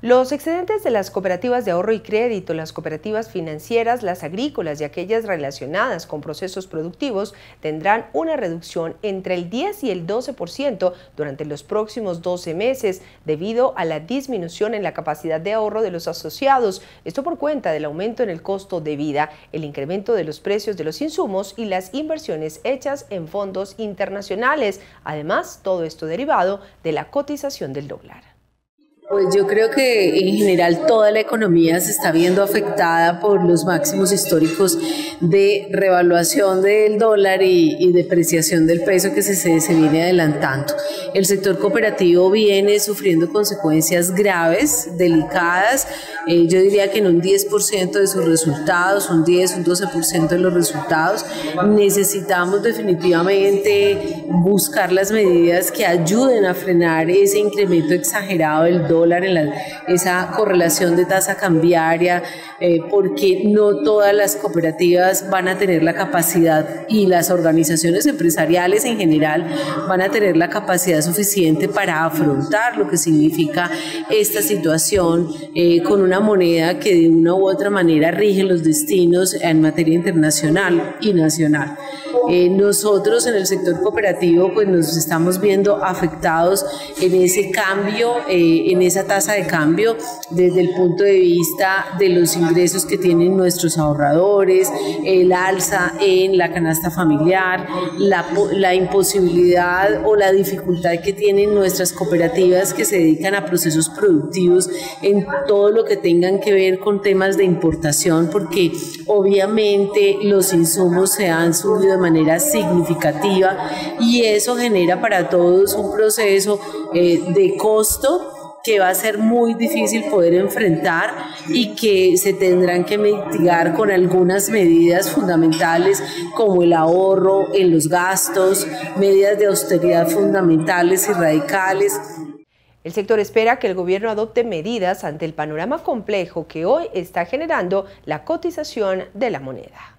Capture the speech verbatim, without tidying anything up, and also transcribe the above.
Los excedentes de las cooperativas de ahorro y crédito, las cooperativas financieras, las agrícolas y aquellas relacionadas con procesos productivos tendrán una reducción entre el diez y el doce por ciento durante los próximos doce meses debido a la disminución en la capacidad de ahorro de los asociados. Esto por cuenta del aumento en el costo de vida, el incremento de los precios de los insumos y las inversiones hechas en fondos internacionales. Además, todo esto derivado de la cotización del dólar. Pues yo creo que en general toda la economía se está viendo afectada por los máximos históricos de revaluación del dólar y, y depreciación del peso que se, se, se viene adelantando. El sector cooperativo viene sufriendo consecuencias graves, delicadas, eh, yo diría que en un diez por ciento de sus resultados, un diez, un doce por ciento de los resultados. Necesitamos definitivamente buscar las medidas que ayuden a frenar ese incremento exagerado del dólar dólar en la, esa correlación de tasa cambiaria, eh, porque no todas las cooperativas van a tener la capacidad y las organizaciones empresariales en general van a tener la capacidad suficiente para afrontar lo que significa esta situación eh, con una moneda que de una u otra manera rige los destinos en materia internacional y nacional. Eh, nosotros en el sector cooperativo pues nos estamos viendo afectados en ese cambio, eh, en esa tasa de cambio desde el punto de vista de los ingresos que tienen nuestros ahorradores, el alza en la canasta familiar, la, la imposibilidad o la dificultad que tienen nuestras cooperativas que se dedican a procesos productivos en todo lo que tengan que ver con temas de importación, porque obviamente los insumos se han subido de manera significativa y eso genera para todos un proceso eh, de costo que va a ser muy difícil poder enfrentar y que se tendrán que mitigar con algunas medidas fundamentales como el ahorro en los gastos, medidas de austeridad fundamentales y radicales. El sector espera que el gobierno adopte medidas ante el panorama complejo que hoy está generando la cotización de la moneda.